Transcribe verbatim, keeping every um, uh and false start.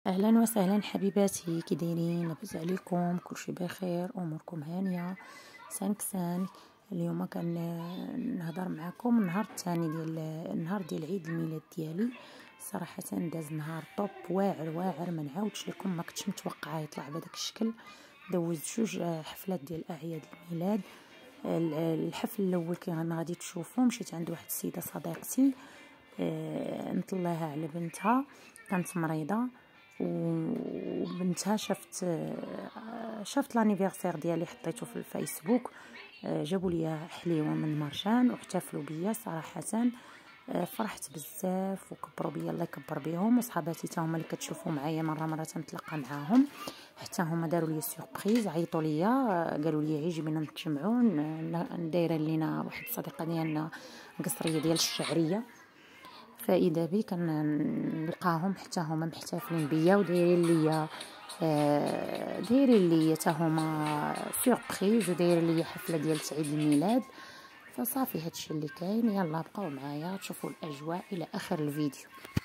اهلا وسهلا حبيباتي، كي دايرين؟ لاباس عليكم؟ كلشي بخير؟ اموركم هانيه؟ سانك سانك. اليوم كنهضر معكم النهار الثاني ديال النهار ديال عيد الميلاد ديالي. صراحه داز نهار طوب واعر واعر، ما نعاودش لكم، ما كنتش متوقعه يطلع بهذاك الشكل. دوزت جوج حفلات ديال اعياد الميلاد. الحفل الاول كان غادي تشوفوا، مشيت عند واحد السيده صديقتي نطلعها على بنتها، كانت مريضه، وبنتها شافت شافت لانيفرسير ديالي حطيته في الفيسبوك. جابوا لي حليوه من مارشان واحتفلوا بيا. صراحه فرحت بزاف وكبروا بيا، الله يكبر بيهم. وصحاباتي تا هما اللي كتشوفوا معايا مره مره تنتلاقى معاهم، حتى هما داروا لي سوربريز، عيطوا لي قالوا لي يجيبنا نتجمعوا. دايره لينا واحد الصديقه ديالنا قصريه ديال الشعريه، فاذا بي كنلقاهم حتى هما محتفلين بيا ودايرين ليا آه دايرين ليا حتى هما سوربريز، ودايرين ليا حفله ديال عيد الميلاد. فصافي هادشي اللي كاين. يلا بقاو معايا تشوفوا الاجواء الى اخر الفيديو.